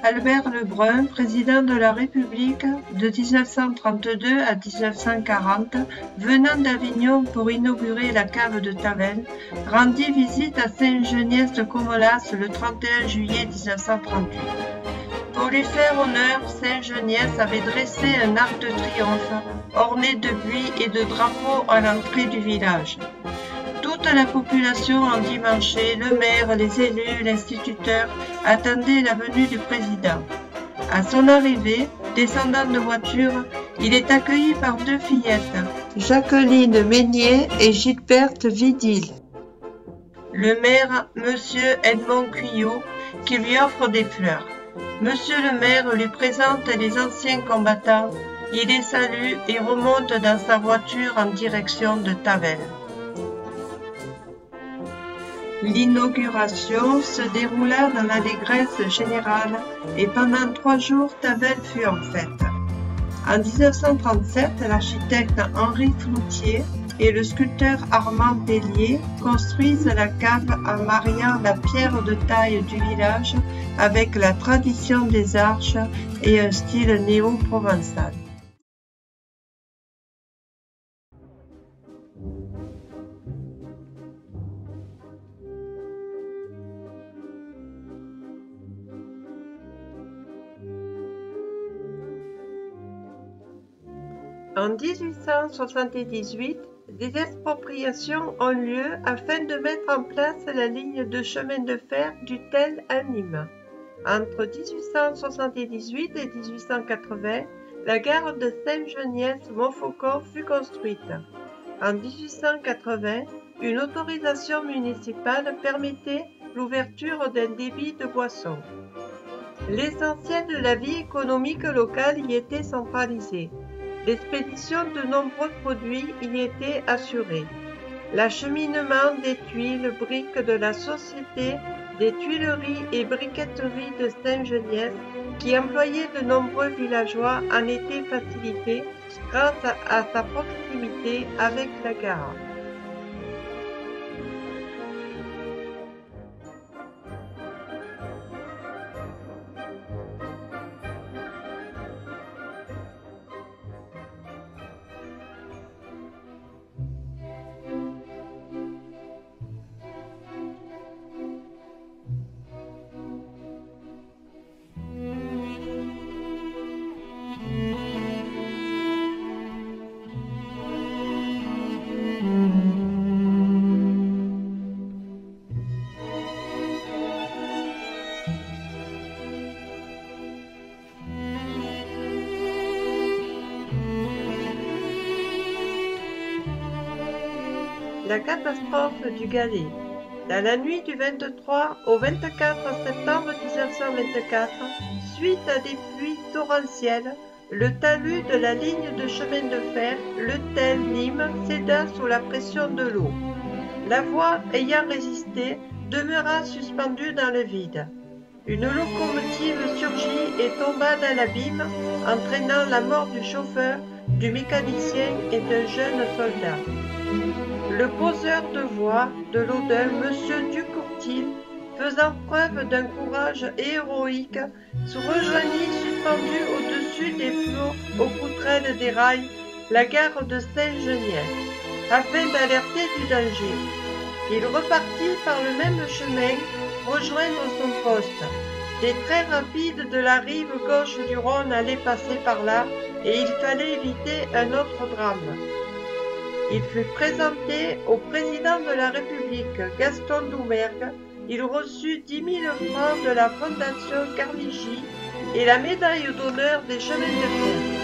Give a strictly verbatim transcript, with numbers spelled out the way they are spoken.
Albert Lebrun, président de la République de mille neuf cent trente-deux à mille neuf cent quarante, venant d'Avignon pour inaugurer la cave de Tavel, rendit visite à Saint-Geniès-de-Comolas le trente et un juillet mille neuf cent trente-huit. Pour lui faire honneur, Saint-Geniès avait dressé un arc de triomphe orné de buis et de drapeaux à l'entrée du village. Toute la population endimanchée, le maire, les élus, l'instituteur attendaient la venue du président. À son arrivée, descendant de voiture, il est accueilli par deux fillettes, Jacqueline Meignier et Gilberte Vidil. Le maire, Monsieur Edmond Cuyot, qui lui offre des fleurs. Monsieur le maire lui présente les anciens combattants, il les salue et remonte dans sa voiture en direction de Tavel. L'inauguration se déroula dans l'allégresse générale et pendant trois jours Tavel fut en fête. En mille neuf cent trente-sept, l'architecte Henri Floutier et le sculpteur Armand Pellier construisent la cave en mariant la pierre de taille du village avec la tradition des arches et un style néo-provençal. En mille huit cent soixante-dix-huit, des expropriations ont lieu afin de mettre en place la ligne de chemin de fer du Tel à Nîmes. Entre mille huit cent soixante-dix-huit et mille huit cent quatre-vingts, la gare de Saint-Geniès-Montfaucon fut construite. En mille huit cent quatre-vingts, une autorisation municipale permettait l'ouverture d'un débit de boissons. L'essentiel de la vie économique locale y était centralisé. L'expédition de nombreux produits y était assurée. L'acheminement des tuiles, briques de la Société des Tuileries et Briqueteries de Saint-Geniès, qui employait de nombreux villageois, en était facilité grâce à sa proximité avec la gare. La catastrophe du Galet. Dans la nuit du vingt-trois au vingt-quatre septembre mille neuf cent vingt-quatre, suite à des pluies torrentielles, le talus de la ligne de chemin de fer, le Tel-Nîmes, céda sous la pression de l'eau. La voie ayant résisté demeura suspendue dans le vide. Une locomotive surgit et tomba dans l'abîme, entraînant la mort du chauffeur, du mécanicien et d'un jeune soldat. Le poseur de voie de l'Odin, M. Ducourtil, faisant preuve d'un courage héroïque, se rejoignit suspendu au-dessus des flots aux poutrelles des rails la gare de Saint-Geniès, afin d'alerter du danger. Il repartit par le même chemin, rejoindre son poste. Des trains rapides de la rive gauche du Rhône allaient passer par là, et il fallait éviter un autre drame. Il fut présenté au président de la République, Gaston Doumergue. Il reçut dix mille francs de la Fondation Carnegie et la médaille d'honneur des chemins de fer.